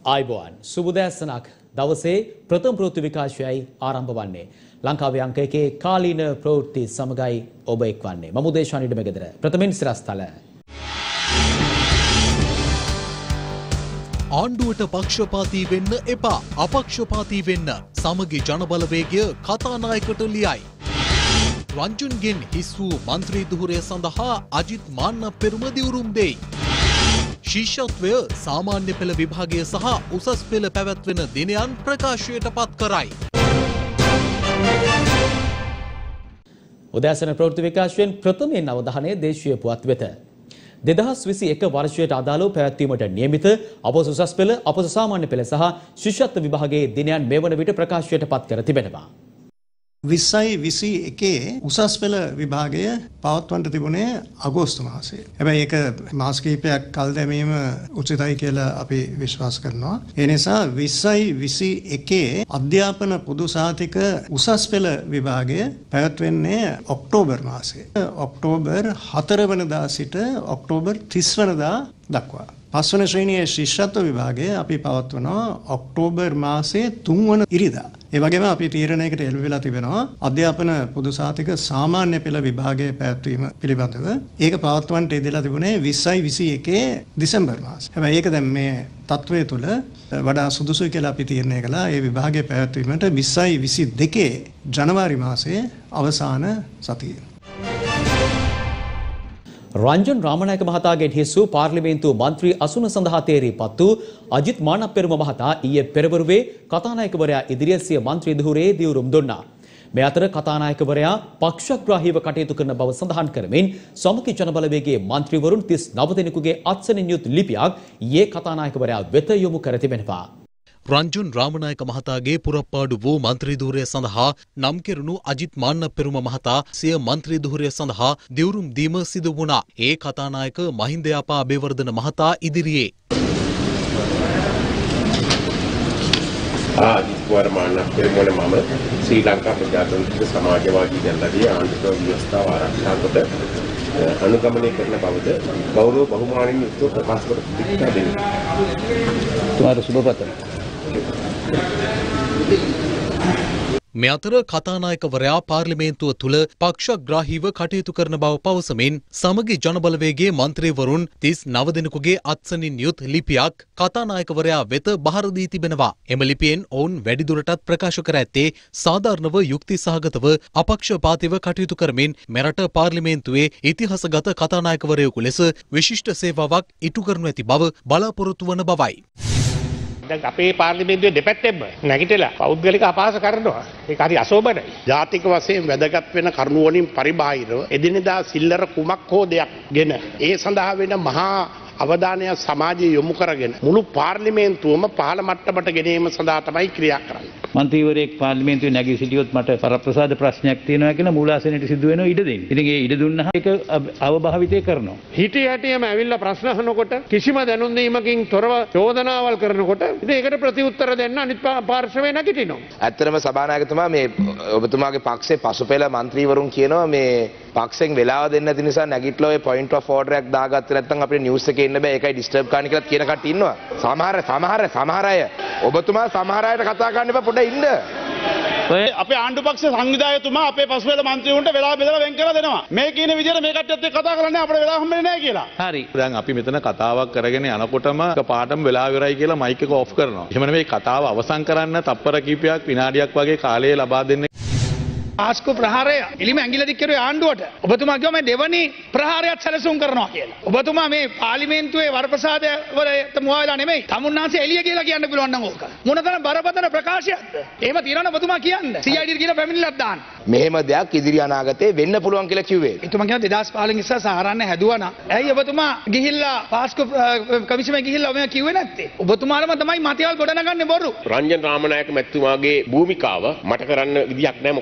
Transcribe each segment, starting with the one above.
ආයිබෝවන් සුබදෑසනක් දවසේ ප්‍රථම ප්‍රවෘත්ති විකාශයයි ආරම්භ වන්නේ. ලංකාවේ අංක 1 කාලීන ප්‍රවෘත්ති සමගයි ඔබ එක්වන්නේ. මම උදේශාන ඉඩමගෙදර. ප්‍රථමයෙන් සිරස්තල. ආණ්ඩුවට පක්ෂපාතී වෙන්න එපා. අපක්ෂපාතී වෙන්න. සමගි ජනබලවේගය කතානායකට ලියයි. රංජුන්ගෙන් හිස් වූ මන්ත්‍රී දුහුරය සඳහා අජිත් මාන්නප්පෙරුම දිවුරුම් දෙයි. ශිෂ්‍යත්වය සාමාන්‍ය පෙළ විභාගය සහ උසස් පෙළ පැවැත්වෙන දිනයන් ප්‍රකාශයට පත් කරයි. උදෑසන ප්‍රවෘත්ති විකාශයෙන් ප්‍රථමයෙන් අවධානය දේශීය පුවත් වෙත. 2021 වර්ෂයට අදාළව පැවැත්වීමට නියමිත අපොස උසස් පෙළ, අපොස සාමාන්‍ය පෙළ සහ ශිෂ්‍යත්ව විභාගයේ දිනයන් මෙවන විට ප්‍රකාශයට පත් කර තිබෙනවා. 2021 උසස් පෙළ විභාගය පවත්වන්නට තිබුණේ අගෝස්තු මාසයේ. හැබැයි ඒක මාස කිහිපයක් කල් දැමීම උචිතයි කියලා අපි විශ්වාස කරනවා. ඒ නිසා 2021 අධ්‍යාපන පොදු සහතික උසස් පෙළ විභාගය පැවැත්වෙන්නේ ඔක්තෝබර් මාසයේ. ඔක්තෝබර් 4 වෙනිදා සිට ඔක්තෝබර් 30 වෙනිදා දක්වා. පස්වන ශ්‍රේණියේ ශිෂ්‍යත්ව විභාගය අපි පවත්වනවා ඔක්තෝබර් මාසයේ 3 වන ඉරිදා. ඒ වගේම අපි තීරණයකට එළඹ වෙලා තිබෙනවා අධ්‍යාපන පොදු සහතික සාමාන්‍ය පෙළ විභාගයේ පැවැත්වීම පිළිබඳව. ඒක පවත්වන්නට යෙදලා තිබුණේ 2021 දෙසැම්බර් මාසයේ. හැබැයි ඒක දැන් මේ තත්වයේ තුල වඩා සුදුසුයි කියලා අපි තීරණය කළා. ඒ විභාගයේ පැවැත්වීමට 2022 ජනවාරි මාසයේ අවසාන සතියේ. රංජන් රාමනායක මහතාගෙන් හිස් වූ පාර්ලිමේන්තු මන්ත්‍රී අසුන සඳහා තේරීපත් වූ අජිත් මාන්නප්පෙරුම මහතා ඊයේ පෙරවරුවේ කතානායකවරයා ඉදිරියේ සිය මන්ත්‍රී දුහුරේ දිවුරුම් දුන්නා. මේ අතර කතානායකවරයා පක්ෂග්‍රාහීව කටයුතු කරන බව සඳහන් කරමින් සමගි ජනබලවේගයේ මන්ත්‍රීවරුන් 39 දෙනෙකුගේ අත්සනින් යුත් ලිපියක් ඊයේ කතානායකවරයා වෙත යොමු කර තිබෙනවා. රංජුන් රාමනායක මහතාගේ පුරප්පාඩු වූ මන්ත්‍රී දුහුරය සඳහා නම් කෙරුණු අජිත් මාන්නප්පෙරුම මහතා සිය මන්ත්‍රී දුහුරය සඳහා දිවුරුම් දීම සිදු වුණා. ඒ කතානායක මහින්ද යාපා අබේවර්ධන මහතා ඉදිරියේ අජිත් කුමාර මාන්නප්පෙරුම මම ශ්‍රී ලංකා ප්‍රජාතන්ත්‍රික සමාජවාදී ජනතාවගේ ආණ්ඩුක්‍රම ව්‍යවස්ථාව ආරක්ෂා කොට අනුගමනය කරන බවද ගෞරව බහුමානින් යුක්තව ප්‍රකාශ කර තිබෙනවා. තුමාට සුබ පතමි. මේ අතර කතානායකවරයා පාර්ලිමේන්තුව තුළ පක්ෂග්‍රාහීව කටයුතු කරන බව පවසමින් සමගි ජනබලවේගයේ මන්ත්‍රීවරුන් 39 දෙනෙකුගේ අත්සනින් යුත් ලිපියක් කතානායකවරයා වෙත බහර දී තිබෙනවා. එම ලිපියෙන් ඔවුන් වැඩිදුරටත් ප්‍රකාශ කර ඇත්තේ සාධාරණව යුක්ති සහගතව අපක්ෂපාතීව කටයුතු කරමින් මෙරට පාර්ලිමේන්තුවේ ඉතිහාසගත කතානායකවරයෙකු ලෙස විශිෂ්ට සේවාවක් ඉටු කරනු ඇති බව බලාපොරොත්තු වන බවයි. දැන් අපේ පාර්ලිමේන්තුවේ දෙපැත්තෙම නැගිටලා පෞද්ගලික අපහාස කරනවා. ඒක හරි අශෝභනයි. ජාතික වශයෙන් වැදගත් වෙන කරුණු වලින් පරිබාහිරව එදිනෙදා සිල්ලර කුමක් හෝ දෙයක් ගෙන ඒ සඳහා වෙන මහා අවධානය සමාජයේ යොමු කරගෙන මුළු පාර්ලිමේන්තුවම පහළ මට්ටමට ගෙනීම සඳහා තමයි ක්‍රියා කරන්නේ. මන්ත්‍රීවරයෙක් පාර්ලිමේන්තුවේ නැගී සිටියොත් මට වරප්‍රසාද ප්‍රශ්නයක් තියෙනවා කියලා මූලාසනයට සිදු වෙනවා ඉඩ දෙන්න. ඉතින් ඒ ඉඩ දුන්නා ඒක අවභාවිතය කරනවා. හිටිය හැටියම ඇවිල්ලා ප්‍රශ්න අහනකොට කිසිම දැනුම් දීමකින් තොරව චෝදනාවල් කරනකොට ඉතින් ඒකට ප්‍රතිඋත්තර දෙන්න අනිත් පාර්ශවය නැගිටිනවා. ඇත්තටම සභානායකතුමා මේ ඔබතුමාගේ පක්ෂේ පසුපෙළ මන්ත්‍රීවරුන් කියනවා මේ පක්ෂෙන් වෙලාව දෙන්න නැති නිසා නැගිටලා ඔය පොයින්ට් ඔෆ් ඕඩර් එකක් දාගත්තේ නැත්නම් අපේ නිවුස් එකේ ඉන්න බෑ ඒකයි ඩිස්ටර්බ් කරන්න කියලා කියන කට්ටිය ඉන්නවා. සමහර අය ඔබතුමා සමහර අයට කතා කරන්න එපා පොඩ්ඩක් ඉන්න. අපේ ආණ්ඩු පක්ෂ සංවිධායකතුමා අපේ පසුපෙළ මන්ත්‍රීවරුන්ට වෙලාව බෙදලා වෙන් කරලා දෙනවා. මේ කියන විදිහට මේ කට්ටියත් එක්ක කතා කරන්නේ අපිට වෙලාව හම්බෙන්නේ නැහැ කියලා. හරි. දැන් අපි මෙතන කතාවක් කරගෙන යනකොටම පාටම වෙලාව ඉවරයි කියලා මයික් එක ඔෆ් කරනවා. එහෙම නෙවෙයි කතාව අවසන් කරන්න තප්පර කිහිපයක් විනාඩියක් වගේ කාලය ලබා දෙන්න. ආස්කෝ ප්‍රහාරය එලිම ඇඟිල්ල දික් කරුවේ ආණ්ඩුවට. ඔබතුමා කිව්වා මේ දෙවනි ප්‍රහාරයත් සැලසුම් කරනවා කියලා. ඔබතුමා මේ පාර්ලිමේන්තුවේ වරප්‍රසාදය වලට මුවා වෙලා නෙමෙයි. තමුන්නාන්සේ එළිය කියලා කියන්න පුළුවන් නම් ඕක. මොනතරම් බරපතල ප්‍රකාශයක්ද? එහෙම තියනවා ඔබතුමා කියන්න. CID කියලා පැමිණිල්ලක් දාන්න. මෙහෙම දෙයක් ඉදිරි අනාගතේ වෙන්න පුළුවන් කියලා කිව්වේ. එතුමා කියනවා 2015 ඉස්සර සාහරන්න හැදුවා නම් ඇයි ඔබතුමා ගිහිල්ලා පාස්කෝ කමිෂමේ ගිහිල්ලා ඔබ කිව්වේ නැත්තේ? ඔබතුමාලම තමයි මතයල් ගොඩනගන්නේ බොරු. රංජන් රාමනායක මැතිතුමාගේ භූමිකාව මට කරන්න විදියක් නැහැ. මොකද එතුමා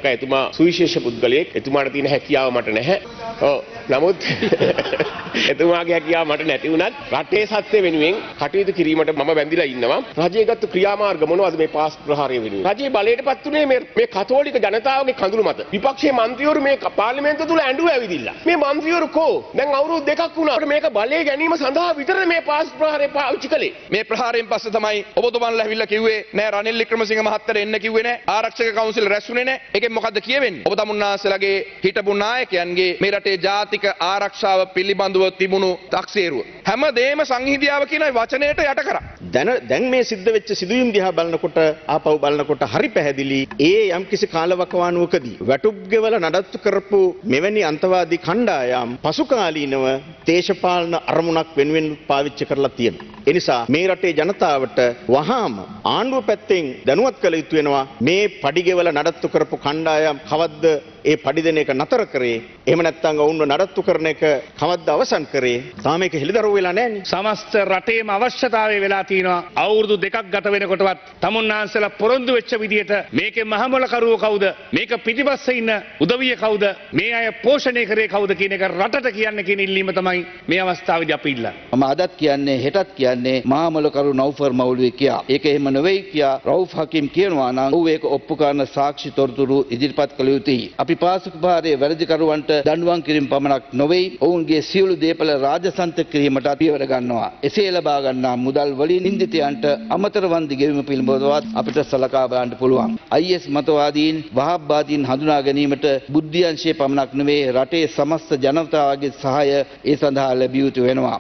සුවිශේෂ පුද්ගලයෙක්. එතුමාට තියෙන හැකියාව මට නැහැ. ඔව්. නමුත් එතුමාගේ හැකියාව මට නැති වුණත් රටේ සත්‍ය වෙනුවෙන් කටයුතු කිරීමට මම බැඳිලා ඉන්නවා. රජයේ ගත්ත ක්‍රියාමාර්ග මොනවද මේ පාස් ප්‍රහාරය වෙනුවෙන්? රජයේ බලයටපත් උනේ මේ කතෝලික ජනතාවගේ කඳුළු මත. විපක්ෂයේ මන්ත්‍රීවරු මේ පාර්ලිමේන්තුව තුල ඇඬුව ඇවිදිලා. මේ මන්ත්‍රීවරු කෝ? දැන් අවුරුදු 2ක් වුණා. මේක බලය ගැනීම සඳහා විතර මේ පාස් ප්‍රහාරය පාවිච්චි කළේ. මේ ප්‍රහාරයෙන් පස්සේ තමයි ඔබතුමන්ලා ඇවිල්ලා කිව්වේ නෑ රනිල් වික්‍රමසිංහ මහත්තයාට එන්න කිව්වේ නෑ. ආරක්ෂක කවුන්සිල් රැස්ුනේ නෑ. ඒකෙන් මොකද්ද කියවෙන්නේ? ඔබ තමුන්නාසලගේ හිටපු නායකයන්ගේ මේ රටේ ජාතික ආරක්ෂාව පිළිබඳව තිබුණු තක්සේරුව. හැමදේම සංහිඳියාව කියන වචනයට යට කරා. දැන් මේ සිද්ධ වෙච්ච සිදුවීම් දිහා බලනකොට ආපහු බලනකොට හරි පැහැදිලි ඒ යම්කිසි කාලවකවානුවකදී වැටුප් ගෙවල නඩත්තු කරපු මෙවැනි අන්තවාදී කණ්ඩායම් පසුකාලීනව දේශපාලන අරමුණක් වෙනුවෙන් පාවිච්චි කරලා තියෙනවා. ඒ නිසා මේ රටේ ජනතාවට වහාම ආණ්ඩුව පැත්තෙන් දැනුවත් කළ යුතු වෙනවා මේ පඩිගෙවල නඩත්තු කරපු කණ්ඩායම් කවද්ද ඒ පඩි දෙන එක නතර කරේ. එහෙම නැත්නම් ඔවුන්ව නඩත්තු කරන එක කවද්ද අවසන් කරේ. තාම ඒක හෙළිදරව් වෙලා නැහැ නේ. සමස්ත රටේම අවශ්‍යතාවය වෙලා තියෙනවා. අවුරුදු 2ක් ගත වෙනකොටවත් තමුන්නාන්සලා පොරොන්දු වෙච්ච විදියට මේකේ මහමොලකරුවෝ කවුද? මේක පිටිපස්සේ ඉන්න උදවිය කවුද? මේ අය පෝෂණය කරේ කවුද කියන එක රටට කියන්න කියන ඉල්ලීම තමයි මේ අවස්ථාවේදී අපි ඉල්ලන්නේ. මම අදත් කියන්නේ හෙටත් කියන්නේ මහමොලකරු නෞෆර් මෞලවි කියා. ඒක එහෙම නෙවෙයි කියා රවුෆ් හකීම් කියනවා නම් ඌ ඒක ඔප්පු කරන සාක්ෂි තොරතුරු ඉදිරිපත් කළ යුතුයි. අපි පාසක භාරයේ වැරදිකරුවන්ට දඬුවම් කිරීම පමණක් නොවේ ඔවුන්ගේ සියලු දේපල රාජසන්ත කිරීමට පියවර ගන්නවා. එසේ ලබා ගන්නා මුදල් වලින් නින්දිතයන්ට අමතර වන්දි ගෙවීම පිළිබඳවත් අපිට සලකා බලන්න පුළුවන්. IS මතවාදීන් වහාබ්වාදීන් හඳුනා ගැනීමට බුද්ධියංශයේ පමණක් නෙවේ රටේ සමස්ත ජනතාවගේ සහාය ඒ සඳහා ලැබිය යුතු වෙනවා.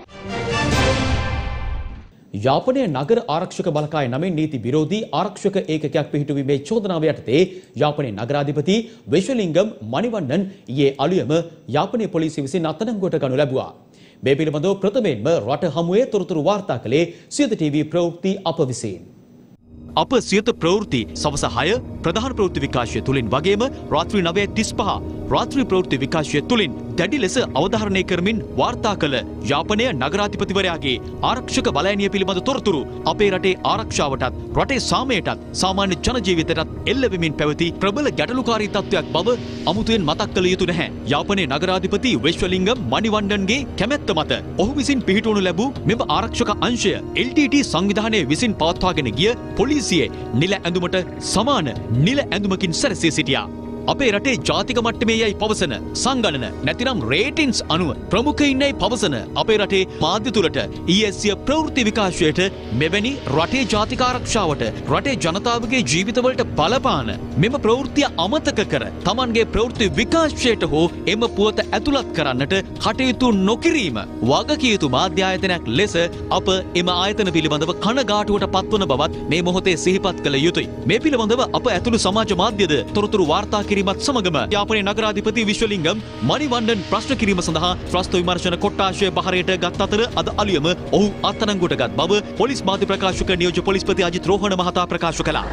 යාපනයේ නගර ආරක්ෂක බලකාය නමින් නීති විරෝධී ආරක්ෂක ඒකකයක් පිහිටුවීමේ චෝදනාව යටතේ යාපනයේ නගරාධිපති විශ්වලිංගම් මණිවන්නන් ඊයේ අලුයම යාපනයේ පොලිසිය විසින් අත්අඩංගුවට ගනු ලැබුවා. මේ පිළිබඳව ප්‍රථමයෙන්ම රට හමුවේ තොරතුරු වාර්තා කළේ සියත ටීවී ප්‍රවෘත්ති අප විසින්. අප සියත ප්‍රවෘත්ති සවස 6 ප්‍රධාන ප්‍රවෘත්ති විකාශය තුලින් වගේම රාත්‍රී 9:35 රාත්‍රී ප්‍රවෘත්ති විකාශය තුලින් දැඩි ලෙස අවධාරණය කරමින් වාර්තා කළ යාපනයේ නගරාධිපතිවරයාගේ ආරක්ෂක බලයනිය පිළිබඳ තොරතුරු අපේ රටේ ආරක්ෂාවටත් රටේ සාමයටත් සාමාන්‍ය ජන ජීවිතයටත් එල්ල වෙමින් පැවති ප්‍රබල ගැටලුකාරී තත්ත්වයක් බව අමුතුවෙන් මතක් කළ යුතු නැහැ. යාපනයේ නගරාධිපති විශ්වලිංගම් මණිවණ්ඩන්ගේ කැමැත්ත මත ඔහු විසින් පිහිටවනු ලැබූ මෙම ආරක්ෂක අංශය LTT සංවිධානයේ විසින් පවත්වාගෙන ගිය පොලිසියේ නිල ඇඳුමට සමාන නිල ඇඳුමකින් සැරසී සිටියා. අපේ රටේ ජාතික මට්ටමේ යයි පවසන සංගණන නැතිනම් රේටින්ස් අනුව ප්‍රමුඛයින් යයි පවසන අපේ රටේ මාධ්‍ය තුලට ඊයේ ප්‍රවෘත්ති විකාශයට මෙවැනි රටේ ජාතික ආරක්ෂාවට රටේ ජනතාවගේ ජීවිතවලට බලපාන මෙම ප්‍රවෘත්තිය අමතක කර Tamanගේ ප්‍රවෘත්ති විකාශයට හෝ එම පුවත ඇතුළත් කරන්නට කටයුතු නොකිරීම වගකිය යුතු මාධ්‍ය ආයතනයක් ලෙස අප එම ආයතන පිළිබඳව කනගාටුවට පත්වන බවත් මේ මොහොතේ සිහිපත් කළ යුතුයි. මේ පිළිබඳව අප ඇතුළු සමාජ මාධ්‍යද තොරතුරු වාර්තා කිරීමත් සමගම යාපනයේ නගරාධිපති විශ්වලිංගම් මණිවණ්ඩන් ප්‍රශ්න කිරීම සඳහා ත්‍රස්ත විමර්ශන කොට්ටාශය බහරයට ගත් අතර අද අලුයම ඔහු අත්අඩංගුවට ගත් බව පොලිස් මාධ්‍ය ප්‍රකාශක නියෝජ්‍ය පොලිස්පති අජිත් රෝහණ මහතා ප්‍රකාශ කළා.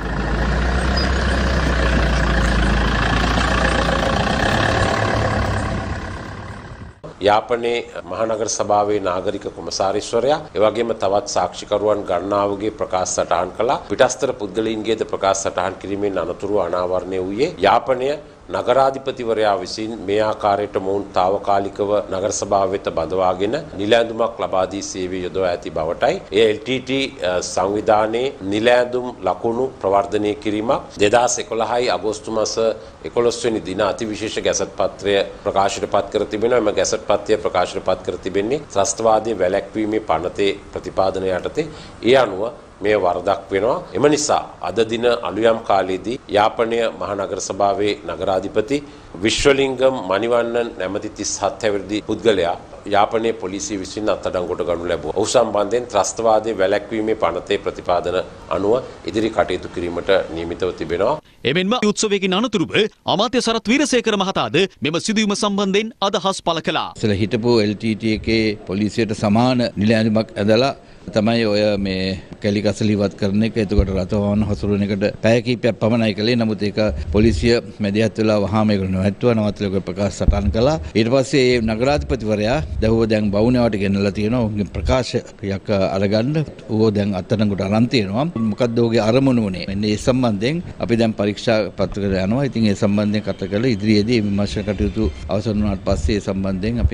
යාපනයේ මහනගර සභාවේ නාගරික කොමසාරිස්වරයා එවැගේම තවත් සාක්ෂිකරුවන් ගණනාවගේ ප්‍රකාශ සටහන් කළා. පිටස්තර පුද්ගලයින්ගේද ප්‍රකාශ සටහන් කිරීමෙන් අනතුරු අනාවරණය වූයේ යාපනය නගරාධිපතිවරයා විසින් මේ ආකාරයට මොවුන් తాවකාලිකව නගර සභාව වෙත බඳවාගෙන නිල ඇඳුමක් ලබා දී සේවය යොදවා ඇති බවටයි. ඒ LTT සංවිධානයේ නිල ඇඳුම් ලකුණු ප්‍රවර්ධනය කිරීමක් 2011 අගෝස්තු මාස 11 වෙනි දින අතිවිශේෂ ගැසට් පත්‍රය ප්‍රකාශයට පත් කර තිබෙනවා. එම ගැසට් පත්‍රය ප්‍රකාශයට පත් කර තිබෙන්නේ ත්‍රස්තවාදී වැළැක්වීමේ පනතේ ප්‍රතිපාදන යටතේ. ඒ අනුව මේ වරදක් වෙනවා. එම නිසා අද දින අලුයම් කාලයේදී යාපනය මහනගර සභාවේ නගරාධිපති විශ්වලිංගම් මණිවන්නන් නැමැති 37 හැවිරිදි පුද්ගලයා යාපනයේ පොලිසිය විසින් අත්අඩංගුවට ගනු ලැබුවා. ඔහු සම්බන්ධයෙන් ත්‍රස්තවාදී වැළැක්වීමේ පනතේ ප්‍රතිපාදන අනුව ඉදිරි කටයුතු කිරීමට නියමිතව තිබෙනවා. එමෙන්ම උත්සවයකින් අනතුරුව අමාත්‍ය සරත් වීරසේකර මහතාද මෙම සිදුවීම සම්බන්ධයෙන් අදහස් පළ කළා. ඉතල හිටපු LTT එකේ පොලිසියට සමාන නිල ඇඳුමක් ඇඳලා තමයි ඔය මේ කැලිකසල ඉවත් කරන එක. එතකොට රථවාහන හසුරුවන එකට පැය කිහිපයක් පමණයි කළේ. නමුත් ඒක පොලිසිය මැදිහත් වෙලා වහාම ඒක නැවැත්තුවා. නවත්තලා ප්‍රකාශ සටහන් කළා. ඊට පස්සේ මේ නගරාධිපතිවරයා දැන් දැන් බවුනාවට ගෙනලා තියෙනවා. උන්ගේ ප්‍රකාශයක් අරගන්න ඌ දැන් අත්අඩංගුවට අරන් තියෙනවා. මොකක්ද ඔහුගේ අරමුණ උනේ? මෙන්න ඒ සම්බන්ධයෙන් අපි දැන් පරීක්ෂා පත්‍රයකට යනවා. ඉතින් ඒ සම්බන්ධයෙන් කතා කරලා ඉදිරියේදී විමර්ශන කටයුතු අවසන් වුණාට පස්සේ ඒ සම්බන්ධයෙන් අපි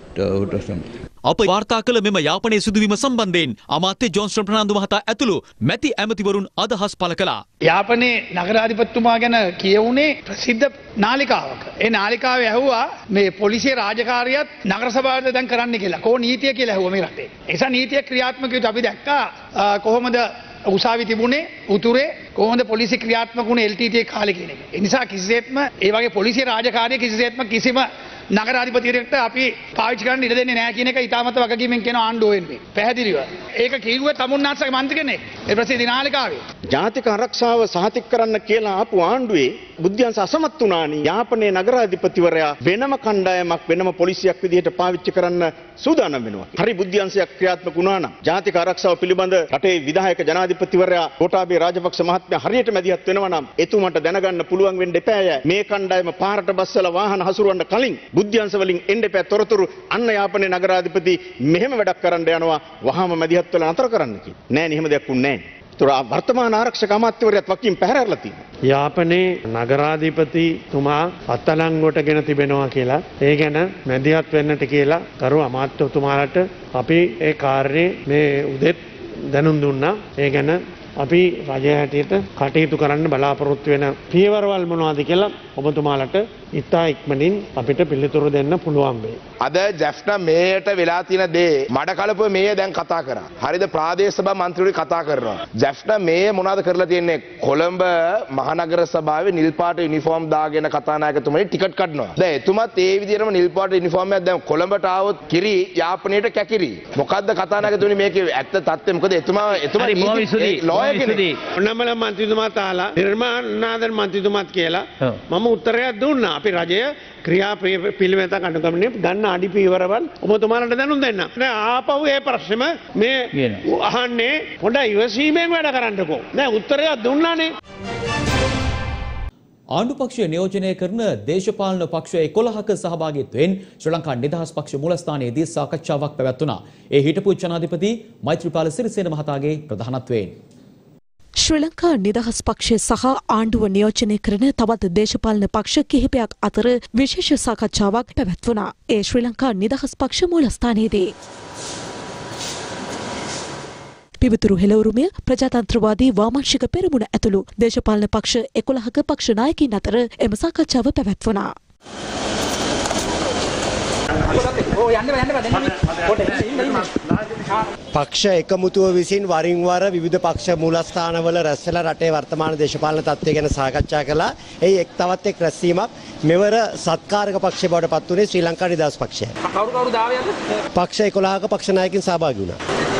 අප වාර්තා කළ මෙම යාපනයේ සිදුවීම සම්බන්ධයෙන් අමාත්‍ය ජෝන්ස්ටන් ප්‍රනාන්දු මහතා ඇතුළු මැති ඇමතිවරුන් අදහස් පළ කළා. යාපනයේ නගරාධිපතිතුමා ගැන කියවුනේ ප්‍රසිද්ධ නාලිකාවක. ඒ නාලිකාවේ ඇහුවා මේ පොලිසිය රාජකාරියත් නගර සභාවට දැන් කරන්න කියලා. කොහොම නීතිය කියලා ඇහුවා මේ රටේ. ඒ නිසා නීතිය ක්‍රියාත්මක වෙද්දී අපි දැක්කා කොහොමද උසාවි තිබුණේ උතුරේ කොහොමද පොලිසිය ක්‍රියාත්මක වුණේ LTT කාලේ කියන එක. ඒ නිසා කිසිසේත්ම ඒ වගේ පොලිසිය රාජකාරිය කිසිසේත්ම කිසිම නගරාධිපතිවරයෙක්ට අපි පාවිච්චි කරන්න ඉඩ දෙන්නේ නැහැ කියන එක ඉතාමත් වගකීමෙන් කියන ආණ්ඩුව වෙන්නේ. පැහැදිලිව. ඒක කිව්වේ තමුන්නාන්සේගේ මන්ත්‍රී කෙනෙක්. ඒ ප්‍රසිද්ධ නාලිකාවේ. ජාතික ආරක්ෂාව සහතික කරන්න කියලා ආපු ආණ්ඩුවේ බුද්ධ්‍යංශ අසමත් වුණානි. යාපනයේ නගරාධිපතිවරයා වෙනම කණ්ඩායමක් වෙනම පොලිසියක් විදිහට පාවිච්චි කරන්න සූදානම් වෙනවා. හරි බුද්ධ්‍යංශයක් ක්‍රියාත්මක වුණා නම් ජාතික ආරක්ෂාව පිළිබඳ රටේ විධායක ජනාධිපතිවරයා ගෝඨාභය රාජපක්ෂ මහත්මයා හරියට මැදිහත් වෙනවා නම් එතුමන්ට දැනගන්න පුළුවන් වෙන්න එපාය. මේ කණ්ඩායම පාරට බස්සලා වාහන හසුරවන්න කලින් බුද්ධ්‍යංශ වලින් එන්න එපා තොරතුරු අන්න යාපනයේ නගරාධිපති මෙහෙම වැඩක් කරන්න යනවා වහාම මැදිහත් වෙලා නතර කරන්න කියලා. නෑ නේ එහෙම දෙයක් උන්නේ නෑ. ඒතර වර්තමාන ආරක්ෂක අමාත්‍යවරයාත් වකින් පැහැරලා තියෙනවා. යාපනයේ නගරාධිපතිතුමා අත්අඩංගුවට ගෙන තිබෙනවා කියලා ඒ ගැන මැදිහත් වෙන්නට කියලා කරු අමාත්‍යතුමාලට අපි ඒ කාර්යයේ මේ උදෙත් දැනුම් දුන්නා. ඒ ගැන අපි රජය හැටියට කටයුතු කරන්න බලාපොරොත්තු වෙන පියවරවල් මොනවද කියලා ඔබතුමාලට ඉතා ඉක්මනින් අපිට පිළිතුරු දෙන්න පුළුවන් වෙයි. අද ජැෆ්නා මේයට වෙලා තියෙන දේ මඩ කලපුව මේ දැන් කතා කරා. හරිද ප්‍රාදේශ සභා මන්ත්‍රීවරු කතා කරනවා. ජැෆ්නා මේ මොනවද කරලා තියෙන්නේ? කොළඹ මහනගර සභාවේ නිල් පාට යුනිෆෝම් දාගෙන කතානායකතුමනි ටිකට් කඩනවා. දැන් එතුමත් ඒ විදිහටම නිල් පාට යුනිෆෝම් එකක් දැන් කොළඹට ආවොත් කිරි යාපනයට කැකිරි. මොකද්ද කතානායකතුමනි මේකේ ඇත්ත තත්ත්වය? මොකද එතුමා ඔන්නමල මන්ත්‍රීතුමාත් ආලා නිර්මාණාධර මන්ත්‍රීතුමාත් කියලා මම උත්තරයක් දුන්නා. අපි රජය ක්‍රියා පිළිවෙතක් අනුගමනය ගන්න අඩි පියවරවල් ඔබතුමාලට දැනුම් දෙන්න. නෑ ආපහු ඒ ප්‍රශ්නෙම මේ අහන්නේ පොඩ්ඩක් ඉවසීමෙන් වැඩ කරන්නකෝ. නෑ උත්තරයක් දුන්නානේ. ආණ්ඩු පක්ෂය නියෝජනය කරන දේශපාලන පක්ෂ 11ක සහභාගීත්වයෙන් ශ්‍රී ලංකා නිදහස් පක්ෂ මූලස්ථානයේදී සාකච්ඡාවක් පැවැත්වුණා. ඒ හිටපු ජනාධිපති මෛත්‍රීපාල සිරිසේන මහතාගේ ප්‍රධානත්වයෙන් ශ්‍රී ලංකා නිදහස් පක්ෂය සහ ආණ්ඩුව නියෝජනය කරන තවත් දේශපාලන පක්ෂ කිහිපයක් අතර විශේෂ සාකච්ඡාවක් පැවැත්වුණා. ඒ ශ්‍රී ලංකා නිදහස් පක්ෂ මූලස්ථානයේදී පිවිතුරු හෙළවුරුමය ප්‍රජාතන්ත්‍රවාදී වාමාංශික පෙරමුණ ඇතුළු දේශපාලන පක්ෂ 11ක පක්ෂ නායකින් අතර එම සාකච්ඡාව පැවැත්වුණා. පක්ෂ එකමුතුව විසින් වරින් වර විවිධ පක්ෂ මූලස්ථානවල රැස්වලා රටේ වර්තමාන දේශපාලන තත්ත්වය ගැන සාකච්ඡා කළා. එයි තවත් එක් රැස්වීමක් මෙවර සත්කාරක පක්ෂය බවට පත් වුණේ ශ්‍රී ලංකා නිදහස් පක්ෂය. කවුරු දාවයද? පක්ෂ 11ක පක්ෂ නායකින් සහභාගී වුණා.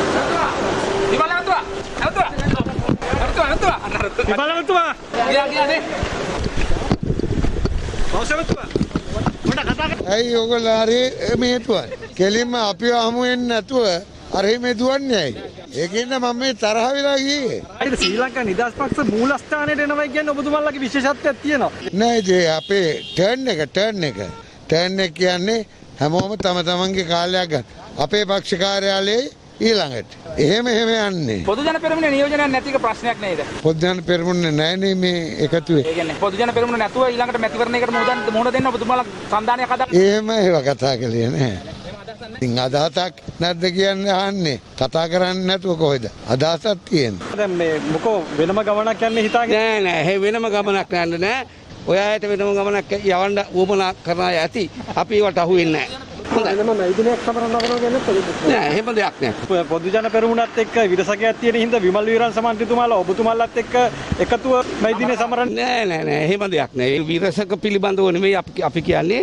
ඇයි ඔයගොල්ලෝ හරි මේ හේතුවයි. කෙලින්ම අපිව හමු වෙන්නේ නැතුව අර මේ දුවන්නේ ඇයි? ඒකින්ද මම මේ තරහ වෙලා ගියේ. අයිද ශ්‍රී ලංකා නිදහස් පක්ෂ මූලස්ථානයට එනවා කියන්නේ ඔබතුමාලගේ විශේෂත්වයක් තියෙනවා. නෑ ඒ අපේ ටර්න් එක කියන්නේ හැමෝම තම තමන්ගේ කාලයක් ගන්න. අපේ පක්ෂ කාර්යාලයේ ඊළඟට. එහෙම යන්නේ. පොදු ජන පෙරමුණේ නියෝජනයක් නැතික ප්‍රශ්නයක් නේද? පොදු ජන පෙරමුණේ නැහැනේ මේ එකතුවේ. ඒ කියන්නේ පොදු ජන පෙරමුණ නැතුව ඊළඟට මැතිවරණයකට මොහොත දෙන්න ඔබතුමාලා සම්දානයක් හදා. එහෙම ඒවා කතා කළේ නෑ. ඉතින් අදහසක් නැද්ද කියන්නේ අහන්නේ. කතා කරන්නේ නැතුව කොහෙද? අදහසක් තියෙන්නේ. දැන් මේ මොකෝ වෙනම ගමනක් යන්නේ හිතාගෙන නෑ වෙනම ගමනක් යන්න නෑ. ඔය ඇයට වෙනම ගමනක් යවන්න උවමනා කරන අය ඇති. අපි ඒවට අහු වෙන්නේ නෑ. වෙනම මැදිනයක් සමරනවා කියන්නේ නෑ එහෙම දෙයක් නෑ. පොදු ජන පෙරමුණත් එක්ක විරසකයක් තියෙන හින්දා විමල් වීරන් සමන්ත්‍රීතුමාලා ඔබතුමාලත් එක්ක එකතුව මැදිනේ සමරන්නේ නෑ එහෙම දෙයක් නෑ. ඒ විරසක පිළිබඳව නෙමෙයි අපි කියන්නේ.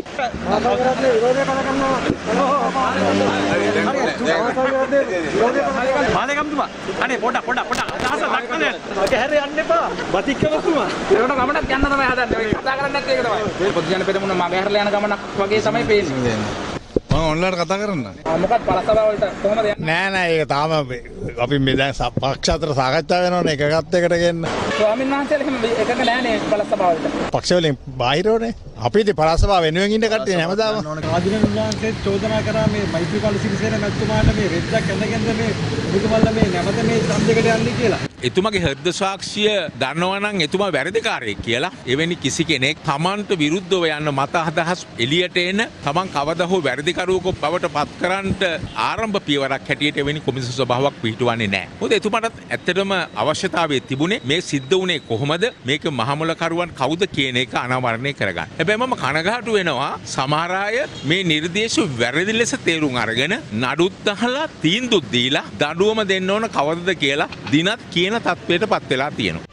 මාලේකම්තුමා අනේ පොඩක් අදහස ලක්කනේ. කැහැරේ යන්න එපා. බතික්කවතුමා. ඒකට ගමනක් යන්න තමයි හදන්නේ. කතා කරන්නේ නැත්තේ ඒක තමයි. පොදු ජන පෙරමුණ මග හැරලා යන ගමනක් වගේ තමයි පේන්නේ. මම ඔන්ලයින් කතා කරන්න. මොකක්ද පළසභාව වලට කොහමද යන්නේ? නෑ ඒක තාම අපි මේ දැන් පක්ෂ අතර සාකච්ඡා වෙනවනේ එකකට එකට ගෙන්න. ස්වාමීන් වහන්සේලා එහෙම එකක නෑනේ පළාත් සභාවට. පක්ෂ වලින් බාහිරවනේ. අපි ඉතින් පළාත් සභාව වෙනුවෙන් ඉන්න කට්ටිය හැමදාම. ආධුනික වහන්සේ චෝදනා කරා මේ මෛත්‍රීපාල සිරිසේන මැතිතුමාට මේ රෙද්දක් ඇඳගෙනද මේ ඔබතුමාලා මේ නැවත මේ සම්දෙකට යන්නේ කියලා. එතුමාගේ හෘද සාක්ෂිය දන්නවා නම් එතුමා වැරදිකාරයෙක් කියලා. එවැනි කිසි කෙනෙක් තමන්ට විරුද්ධව යන මත අදහස් එළියට එන තමන් කවදා හෝ වැරදිකරුවෙකු බවට පත් කරන්නට ආරම්භ පියවරක් හැටියට එවැනි කොමිසම සභාවක් පිහිටුවන්නේ නැහැ. මොකද එතුමාටත් ඇත්තටම අවශ්‍යතාවය තිබුණේ මේ සිද්ධ වුණේ කොහොමද? මේක මහමුලකරුවන් කවුද කියන එක අනාවරණය කරගන්න. හැබැයි මම කනගාටු වෙනවා සමහර අය මේ නිර්දේශ වැරදි ලෙස තේරුම් අරගෙන නඩුත් දහලා තීන්දුවත් දීලා දඬුවම දෙන්න ඕන කවදද කියලා දිනත් කියන තත්ත්වයට පත් වෙලා තියෙනවා.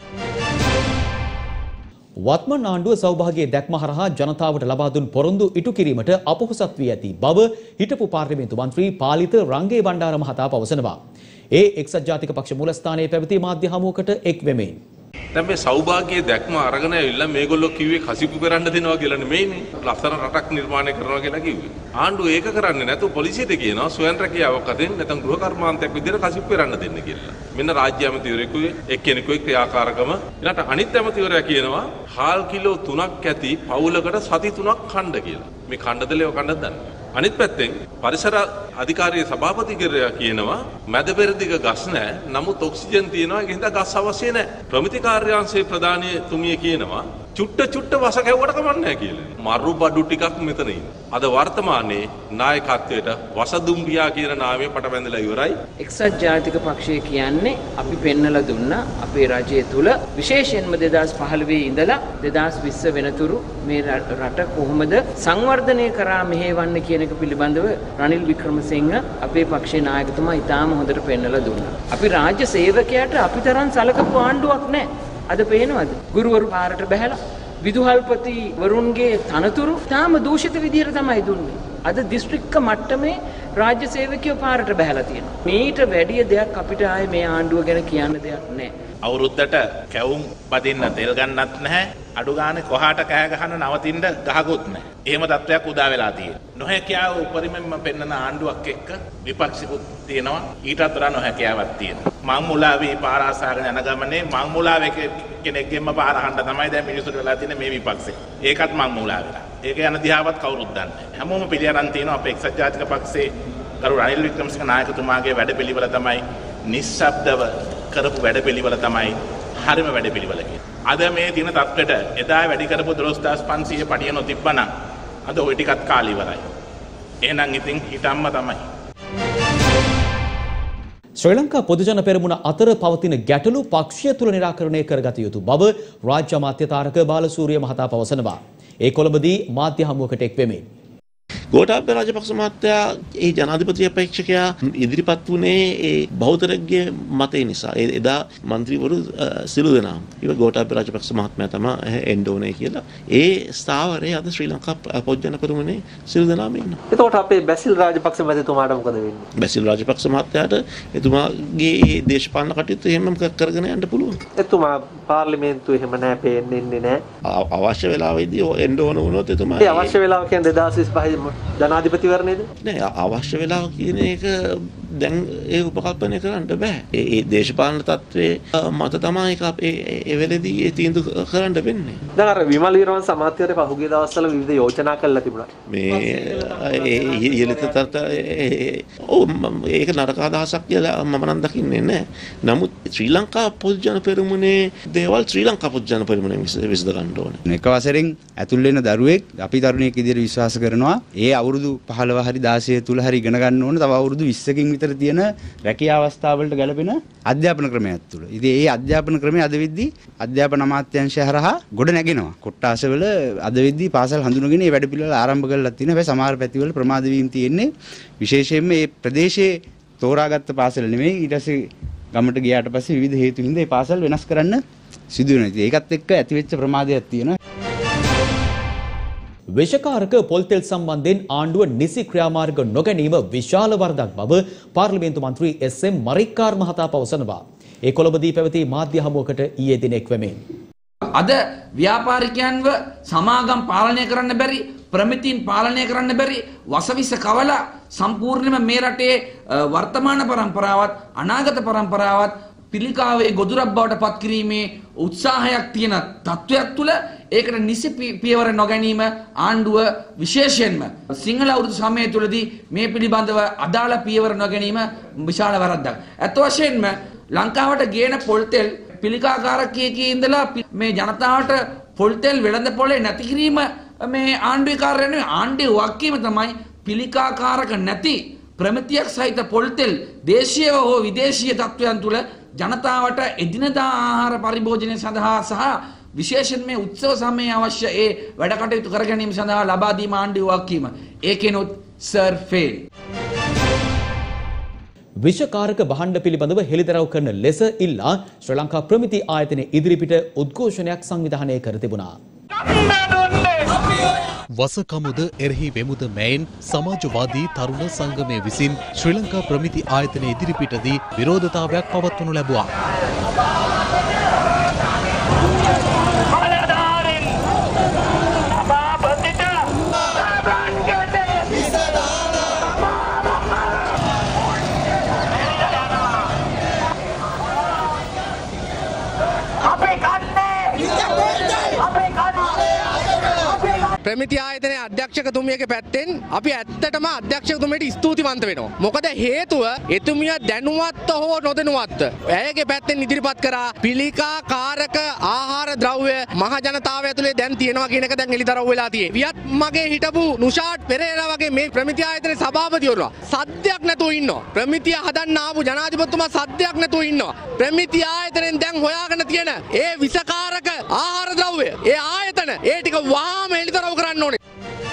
වත්මන් ආණ්ඩුව සෞභාගයේ දැක්ම හරහා ජනතාවට ලබා දුන් පොරොන්දු ඉටු කිරීමට අපොහොසත් වී ඇති බව හිටපු පාර්ලිමේන්තු මන්ත්‍රී පාලිත රංගේ බණ්ඩාර මහතා පවසනවා. ඒ එක්සත් ජාතික පක්ෂ මූලස්ථානයේ පැවති මාධ්‍ය හමුවකට එක් වෙමින් දැන් මේ සෞභාග්‍යයේ දැක්ම අරගෙන ඇවිල්ලා මේගොල්ලෝ කිව්වේ කසිපු කරන්න දෙනවා කියලා නෙමෙයිනේ. ලස්සන රටක් නිර්මාණය කරනවා කියලා කිව්වේ. ආණ්ඩුව ඒක කරන්නේ නැතුව පොලිසියට කියනවා ස්වයං රැකියාවක් අතරින් නැත්නම් ගෘහ කර්මාන්තයක් විදිහට කසිපු කරන්න දෙන්න කියලා. මෙන්න රාජ්‍ය ඇමතිවරයෙකුගේ එක්කෙනෙකුගේ ක්‍රියාකාරකම. ඊළඟට අනිත් ඇමතිවරයා කියනවා හාල් කිලෝ 3ක් ඇති පවුලකට සති 3ක් කන්න කියලා. මේ කණ්ඩදලේව කණ්ඩද දන්නේ. අනිත් පැත්තෙන් පරිසර අධිකාරියේ සභාපතිවරයා කියනවා මැද පෙරදිග ගස් නැහැ. නමුත් ඔක්සිජන් තියෙනවා. ඒක හින්දා ගස් අවශ්‍ය නැහැ. ප්‍රමිති කාර්යාංශයේ ප්‍රධානීතුමිය කියනවා චුට්ට වස කැවුවට කමක් නැහැ කියලා. මරු බඩු ටිකක් මෙතන ඉන්නේ. අද වර්තමානයේ නායකත්වයට වසදුම්බියා කියන නාමය පට බැඳලා ඉවරයි. එක්සත් ජාතික පක්ෂය කියන්නේ අපි පෙන්නලා දුන්නා අපේ රජය තුල විශේෂයෙන්ම 2015 ඉඳලා 2020 වෙනතුරු මේ රට කොහොමද සංවර්ධනය කරා මෙහෙවන්න කියන එක පිළිබඳව රනිල් වික්‍රමසිංහ අපේ පක්ෂේ නායකතුමා ඉතාම හොඳට පෙන්නලා දුන්නා. අපි රාජ්‍ය සේවකයාට අපි තරම් සලකපු ආණ්ඩුවක් නැහැ. අද පේනවද? ගුරුවරු පාරට බහැලා විදුහල්පති වරුන්ගේ තනතුරු තාම දූෂිත විදිහට තමයි දුන්නේ. අද දිස්ත්‍රික්ක මට්ටමේ රාජ්‍ය සේවකයෝ පාරට බහැලා තියෙනවා. මේට වැඩි දෙයක් අපිට ආයේ මේ ආණ්ඩුව ගැන කියන්න දෙයක් නැහැ. අවුරුද්දට කැවුම් බදින්න තෙල් ගන්නත් නැහැ. අඩු ගානේ කොහාට කෑ ගහන නවතින්න ගහකුත් නැහැ. එහෙම තත්ත්වයක් උදා වෙලා තියෙනවා. නොහැකියාව උපරිමයෙන්ම පෙන්වන ආණ්ඩුවක් එක්ක විපක්ෂිකුත් තියෙනවා. ඊටත් වඩා නොහැකියාවක් තියෙනවා. මං මුලාවේ පාර ආසාගෙන යන ගමනේ මං මුලාවේ කෙනෙක්ගෙන්ම පාර අහන්න තමයි දැන් මිනිස්සුන්ට වෙලා තියෙන්නේ මේ විපක්ෂේ. ඒකත් මං මුලා වෙලා. ඒක යන දිහාවත් කවුරුත් දන්නේ නැහැ. හැමෝම පිළිඅරන් තියෙනවා අපේ එක්සත් ජාතික පක්ෂේ ගරු රනිල් වික්‍රමසිංහ නායකතුමාගේ වැඩපිළිවෙල තමයි නිශ්ශබ්දව කරපු වැඩපිළිවෙල තමයි හරිම වැඩපිළිවෙල කියන්නේ. අද මේ තියෙන තත්ත්වෙට එදා වැඩි කරපු 12500 පඩිය නොතිබ්බනම් අද ওই ටිකත් කාලේ ඉවරයි. එහෙනම් ඉතින් හිතම්ම තමයි. ශ්‍රී ලංකා පොදුජන පෙරමුණ අතර පවතින ගැටලු පක්ෂය තුල නිරාකරණය කරගත යුතු බව රාජ්‍ය අමාත්‍ය තාරක බාලසූරිය මහතා පවසනවා. ඒ කොළඹදී මාධ්‍ය හමුවකට එක් වෙමින් ගෝඨාභය රාජපක්ෂ මහත්තයා ඒ ජනාධිපති අපේක්ෂකයා ඉදිරිපත් වුණේ ඒ බෞද්ධරගේ මතය නිසා. එදා മന്ത്രിවරු සිළු දෙනාම ඉව ගෝඨාභය රාජපක්ෂ මහත්මයා තමයි එන්න ඕනේ කියලා. ඒ ස්ථාවරයේ අද ශ්‍රී ලංකා පොදුජන පෙරමුණේ සිළු දෙනාම ඉන්නවා. එතකොට අපේ බැසිල් රාජපක්ෂ මහතුමාට මොකද වෙන්නේ? බැසිල් රාජපක්ෂ මහත්තයාට එතුමාගේ දේශපාලන කටයුතු එහෙමම කරගෙන යන්න පුළුවන්. එතුමා පාර්ලිමේන්තුවේ එහෙම නැහැ පේන්නේ නැහැ. අවශ්‍ය වෙලාවෙදී එන්න ඕන වුණොත් එතුමා ඒ අවශ්‍ය වෙලාව කියන්නේ 2025 ජනාධිපතිවරණයද? නෑ අවශ්‍ය වෙලාව කියන එක දැන් ඒ උපකල්පනය කරන්න බෑ. ඒ දේශපාලන තත්ත්වයේ මත තමයි ඒක ඒ වෙලෙදී ඒ තීන්දුව කරන්න වෙන්නේ. දැන් අර විමල් වීරවංශ සමාජ්‍යයට පහුගිය දවස්වල විවිධ යෝජනා කළා තිබුණා. මේ ඊළඟ තත්ත්ව ඒක නරක අදහසක් කියලා මම නම් දකින්නේ නෑ. නමුත් ශ්‍රී ලංකා පොදුජන පෙරමුණේ දේවල් ශ්‍රී ලංකා පොදුජන පෙරමුණෙන් විසඳ ගන්න ඕනේ. එක වසරෙන් ඇතුල් වෙන දරුවෙක් අපි තරුණයෙක් විදිහට විශ්වාස කරනවා ඒ අවුරුදු 15 හරි 16 තුල හරි ඉගෙන ගන්න ඕන තව අවුරුදු 20කින් විතර තියෙන රැකියා අවස්ථාවලට ගැලපෙන අධ්‍යාපන ක්‍රමයක් තුල. ඉතින් මේ අධ්‍යාපන ක්‍රමය අද වෙද්දී අධ්‍යාපන අමාත්‍යාංශය හරහා ගොඩ නැගෙනවා. කොට්ටාසවල අද වෙද්දී පාසල් හඳුනගෙන මේ වැඩපිළිවෙල ආරම්භ කරලා තියෙනවා. හැබැයි සමහර පැතිවල ප්‍රමාද වීම තියෙන්නේ. විශේෂයෙන්ම මේ ප්‍රදේශයේ තෝරාගත්ත පාසල නෙමෙයි ඊට පස්සේ ගමට ගියාට පස්සේ විවිධ හේතු හින්දා මේ පාසල් වෙනස් කරන්න සිදු වෙනවා. ඉතින් ඒකත් එක්ක ඇතිවෙච්ච ප්‍රමාදයක් තියෙනවා. විෂකාරක පොල්තෙල් සම්බන්ධයෙන් ආණ්ඩුව නිසි ක්‍රියාමාර්ග නොගැනීම විශාල වරදක් බව පාර්ලිමේන්තු මන්ත්‍රී එස්.එම්. මරික්කාර් මහතා පවසනවා. ඒ කොළඹදී පැවති මාධ්‍ය හමුවකට ඊයේ දින එක් වෙමින් අද ව්‍යාපාරිකයන්ව සමාගම් පාලනය කරන්න බැරි ප්‍රමිතින් පාලනය කරන්න බැරි වසවිස කවලා සම්පූර්ණයෙන්ම මේ රටේ වර්තමාන પરම්පරාවත් අනාගත પરම්පරාවත් පිළිකාවේ ගොදුරක් බවට පත් කිරීමේ උත්සාහයක් තියෙන තත්වයක් තුළ ඒකට නිසි පියවර නොගැනීම ආණ්ඩුව විශේෂයෙන්ම සිංහල අවුරුදු සමය තුළදී මේ පිළිබඳව අදාළ පියවර නොගැනීම විශාල වරද්දක්. ඇත්ත වශයෙන්ම ලංකාවට ගේන පොල් තෙල් පිළිකාකාරකයේ ඉඳලා මේ ජනතාවට පොල් තෙල් වෙළඳ පොලේ නැති කිරීම මේ ආණ්ඩුවේ කාර්යය නෙවෙයි. ආණ්ඩුවේ වගකීම තමයි පිළිකාකාරක නැති ප්‍රමිතියක් සහිත පොල් තෙල් දේශීය හෝ විදේශීය තත්ත්වයන් තුළ ජනතාවට එදිනදා ආහාර පරිභෝජනය සඳහා සහ විශේෂයෙන් මේ උත්සව සමයේ අවශ්‍ය ඒ වැඩ කටයුතු කර ගැනීම සඳහා ලබා දීම ආණ්ඩුවේ වගකීම. ඒකෙනොත් සර් ෆේල්. විෂකාරක භාණ්ඩ පිළිබඳව හෙළිදරව් කරන ලෙස ඉල්ලා ශ්‍රී ලංකා ප්‍රමිති ආයතනයේ ඉදිරිපිට උද්ඝෝෂණයක් සංවිධානය කර තිබුණා. වසකමුද එරෙහි වෙමුද මෑයින් සමාජවාදී තරුණ සංගමය විසින් ශ්‍රී ලංකා ප්‍රමිති ආයතන ඉදිරිපිටදී විරෝධතාවයක් පවත්වනු ලැබුවා. ප්‍රමිති ආයතනයේ අධ්‍යක්ෂකතුමියගේ පැත්තෙන් අපි ඇත්තටම අධ්‍යක්ෂකතුමියට ස්තුතිවන්ත වෙනවා. මොකද හේතුව එතුමිය දැනුවත්ව හෝ නොදැනුවත්ව ඇයගේ පැත්තෙන් ඉදිරිපත් කරා පිළිකා කාරක ආහාර ද්‍රව්‍ය මහ ජනතාව ඇතුලේ දැන් තියෙනවා කියන එක දැන් එළිදරව් වෙලා තියෙන්නේ. වියත් මගේ හිටපු නුෂාට් පෙරේරා වගේ මේ ප්‍රමිති ආයතනයේ සභාපතිවරුවා සද්දයක් නැතුව ඉන්නවා. ප්‍රමිතිය හදන්න ආපු ජනාධිපතිතුමා සද්දයක් නැතුව ඉන්නවා. ප්‍රමිති ආයතනෙන් දැන් හොයාගෙන තියෙන ඒ විසකාරක ආහාර ද්‍රව්‍ය ඒ ආයතන ඒ ටික වහාම එළිදරව් කරන්න ඕනේ.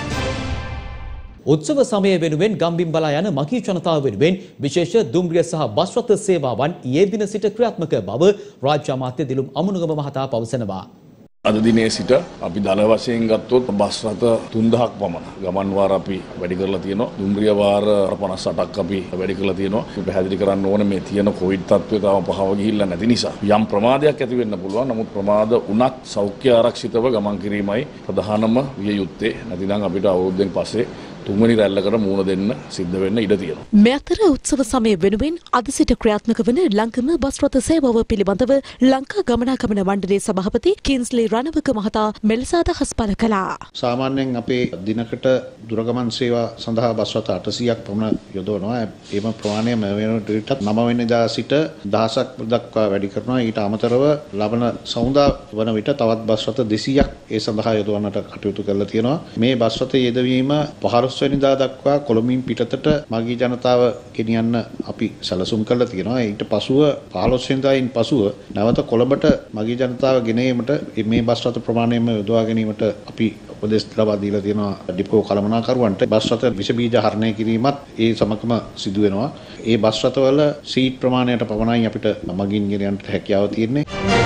උත්සව සමය වෙනුවෙන් ගම්බිම් බලා යන මකී ජනතාව වෙනුවෙන් විශේෂ දුම්රිය සහ බස් රථ සේවාවන් ඊයේ දින සිට ක්‍රියාත්මක බව රාජ්‍ය අමාත්‍ය දිලුම් අමුණුගම මහතා පවසනවා. අද දිනේ සිට අපි දල වශයෙන් ගත්තොත් බස් රථ 3000ක් පමණ ගමන් වාර අපි වැඩි කරලා තියෙනවා. දුම්රිය වාර 58ක් අපි වැඩි කරලා තියෙනවා. අපි පැහැදිලි කරන්න ඕනේ මේ තියෙන කොවිඩ් තත්ත්වය තාම පහව ගිහිල්ලා නැති නිසා යම් ප්‍රමාදයක් ඇති වෙන්න පුළුවන්. නමුත් ප්‍රමාද වුණත් සෞඛ්‍ය ආරක්ෂිතව ගමන් කිරීමයි ප්‍රධානම විය යුත්තේ. නැතිනම් අපිට අවුරුද්දෙන් පස්සේ තුන්වෙනි රැල්ලකට මුහුණ දෙන්න සිද්ධ වෙන්න ඉඩ තියෙනවා. මේ අතර උත්සව සමය වෙනුවෙන් අද සිට ක්‍රියාත්මක වන ලංකම බස් රථ සේවාව පිළිබඳව ලංකා ගමනාගමන මණ්ඩලයේ සභාපති කින්ස්ලි රණවක මහතා මෙලෙස අදහස් පළ කළා. සාමාන්‍යයෙන් අපේ දිනකට දුරගමන් සේවා සඳහා බස් රථ 800ක් පමණ යොදවනවා. එම ප්‍රමාණය මේ වෙනකොටත් 9 වෙනිදා සිට 1000ක් දක්වා වැඩි කරනවා. ඊට අමතරව ලබන සවුන්දා වන විට තවත් බස් රථ 200ක් ඒ සඳහා යොදවන්නට කටයුතු කරලා තියෙනවා. මේ බස් රථ යෙදවීම 15 වෙනිදා දක්වා කොළඹින් පිටතට මගී ජනතාව ගෙනියන්න අපි සැලසුම් කරලා තියෙනවා. ඊට පසුව 15 වෙනිදායින් පසුව නැවත කොළඹට මගී ජනතාව ගෙන ඒමට මේ බස් රථ ප්‍රමාණයම යොදවා ගැනීමට අපි උපදෙස් ලබා දීලා තියෙනවා ඩිපෝ කළමනාකරුවන්ට. බස් රථ විස බීජ හරණය කිරීමත් ඒ සමගම සිදු වෙනවා. ඒ බස් රථවල සීට් ප්‍රමාණයට පමණයි අපිට මගින් ගෙන යන්නට හැකියාව තියෙන්නේ.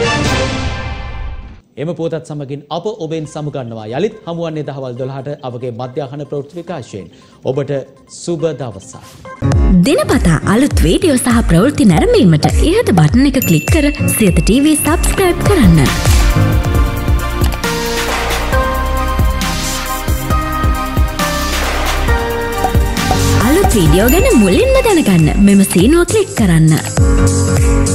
එම පුවතත් සමගින් අප ඔබෙන් සමුගන්නවා. යලිත් හමුවන්නේ දහවල් 12ට අපගේ මධ්‍යහන ප්‍රවෘත්ති විකාශයෙන්. ඔබට සුබ දවසක්. දිනපතා අලුත් වීඩියෝ සහ ප්‍රවෘත්ති නැරඹීමට ඉහත බටන් එක ක්ලික් කර සියත TV සබ්ස්ක්‍රයිබ් කරන්න. අලුත් වීඩියෝ ගැන මුලින්ම දැනගන්න මෙම සීනුව ක්ලික් කරන්න.